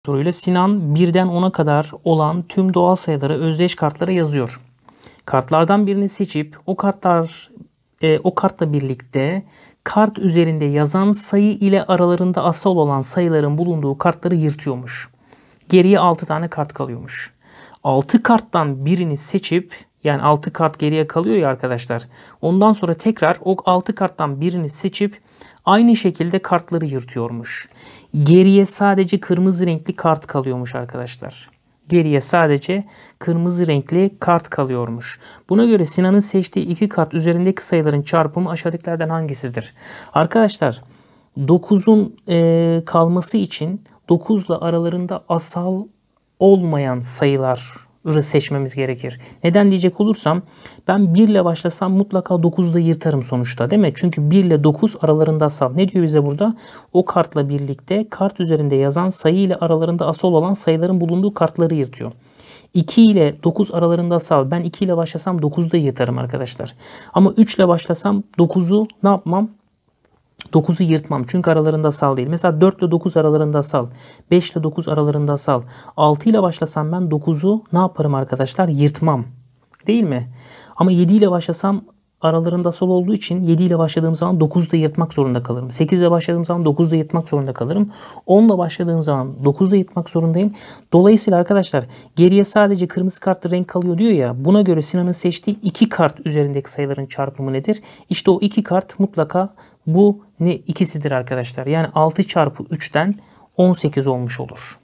Soruyla Sinan 1'den 10'a kadar olan tüm doğal sayıları özdeş kartlara yazıyor. Kartlardan birini seçip o kartla birlikte kart üzerinde yazan sayı ile aralarında asal olan sayıların bulunduğu kartları yırtıyormuş. Geriye 6 tane kart kalıyormuş. 6 karttan birini seçip, yani 6 kart geriye kalıyor ya arkadaşlar. Ondan sonra tekrar o 6 karttan birini seçip aynı şekilde kartları yırtıyormuş. Geriye sadece kırmızı renkli kart kalıyormuş arkadaşlar. Geriye sadece kırmızı renkli kart kalıyormuş. Buna göre Sinan'ın seçtiği 2 kart üzerindeki sayıların çarpımı aşağıdakilerden hangisidir? Arkadaşlar 9'un kalması için 9 ile aralarında asal olmayan sayıları seçmemiz gerekir. Neden diyecek olursam, ben 1 ile başlasam mutlaka 9'da yırtarım sonuçta, değil mi? Çünkü 1 ile 9 aralarında asal. Ne diyor bize burada? O kartla birlikte kart üzerinde yazan sayı ile aralarında asal olan sayıların bulunduğu kartları yırtıyor. 2 ile 9 aralarında asal. Ben 2 ile başlasam 9'da yırtarım arkadaşlar. Ama 3 ile başlasam 9'u ne yapmam? 9'u yırtmam. Çünkü aralarında asal değil. Mesela 4 ile 9 aralarında asal. 5 ile 9 aralarında asal. 6 ile başlasam ben 9'u ne yaparım arkadaşlar? Yırtmam. Değil mi? Ama 7 ile başlasam aralarında asal olduğu için 7 ile başladığım zaman 9'u da yırtmak zorunda kalırım. 8 ile başladığım zaman 9'u da yırtmak zorunda kalırım. 10 ile başladığım zaman 9'u da yırtmak zorundayım. Dolayısıyla arkadaşlar geriye sadece kırmızı kartlı renk kalıyor diyor ya. Buna göre Sinan'ın seçtiği 2 kart üzerindeki sayıların çarpımı nedir? İşte o 2 kart mutlaka bu ikisidir arkadaşlar. Yani 6 çarpı 3'ten 18 olmuş olur.